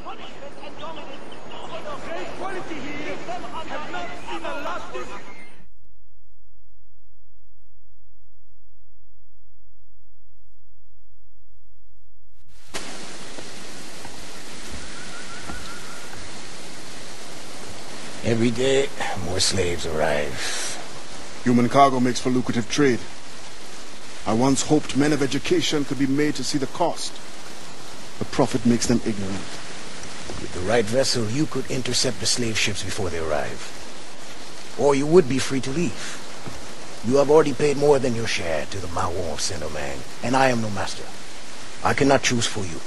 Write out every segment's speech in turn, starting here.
Every day, more slaves arrive. Human cargo makes for lucrative trade. I once hoped men of education could be made to see the cost. The profit makes them ignorant. With the right vessel, you could intercept the slave ships before they arrive. Or you would be free to leave. You have already paid more than your share to the Mawon of Saint-Domingue, and I am no master. I cannot choose for you.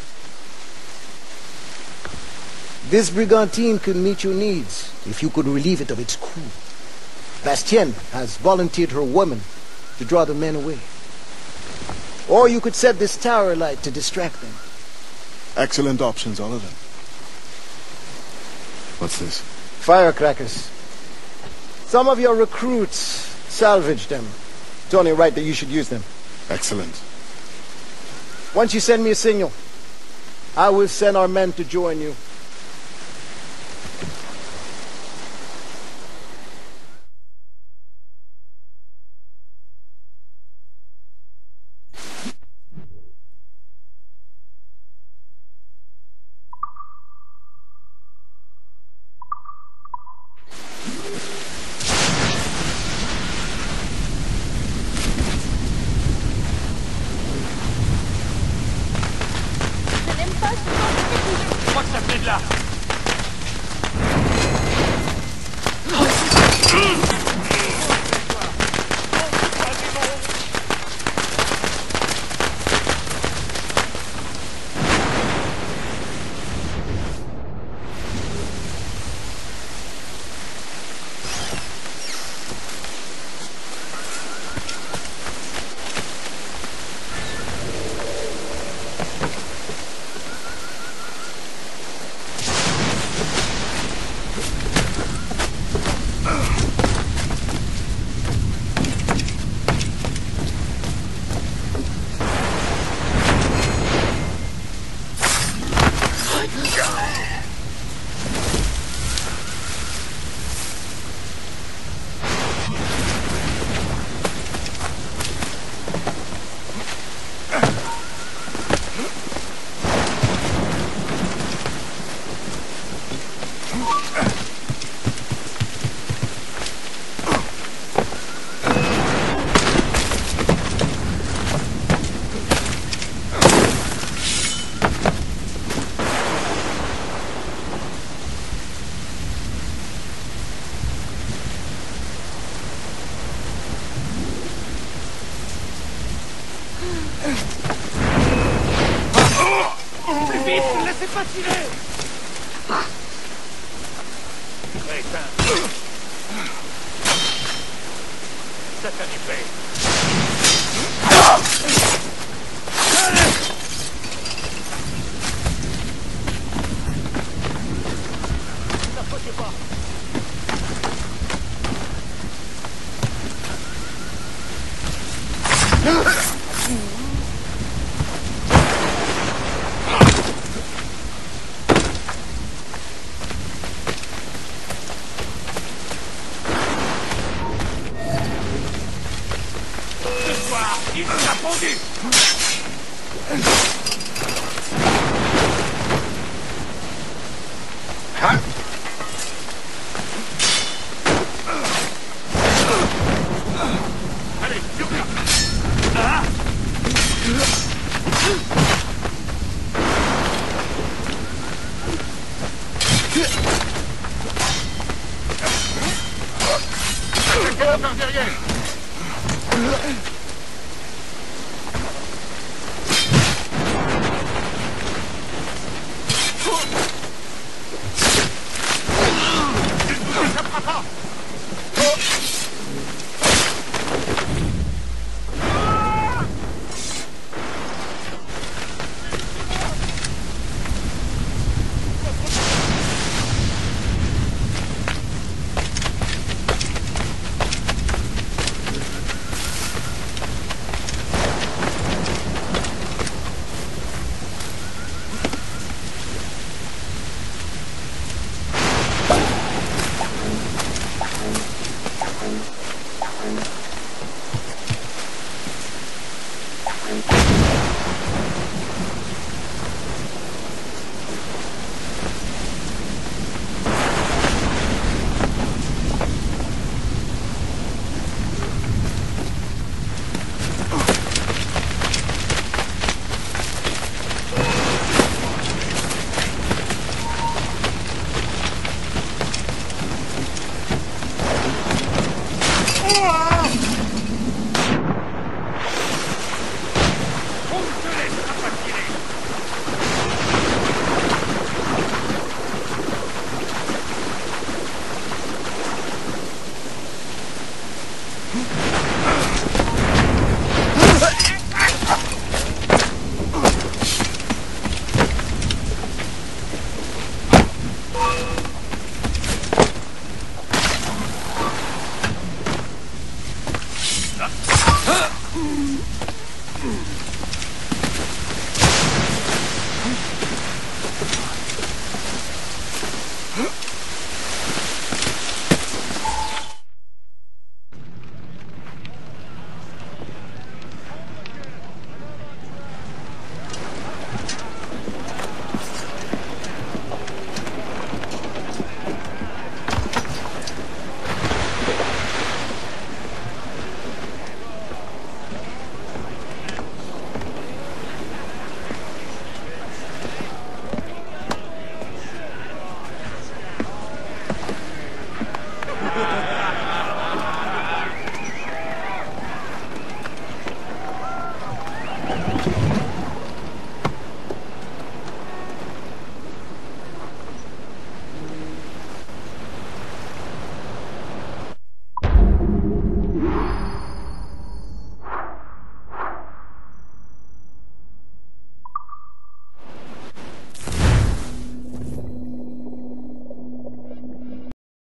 This brigantine could meet your needs if you could relieve it of its crew. Bastien has volunteered her women to draw the men away. Or you could set this tower light to distract them. Excellent options, all of them. What's this? Firecrackers. Some of your recruits salvaged them. It's only right that you should use them. Excellent. Once you send me a signal, I will send our men to join you.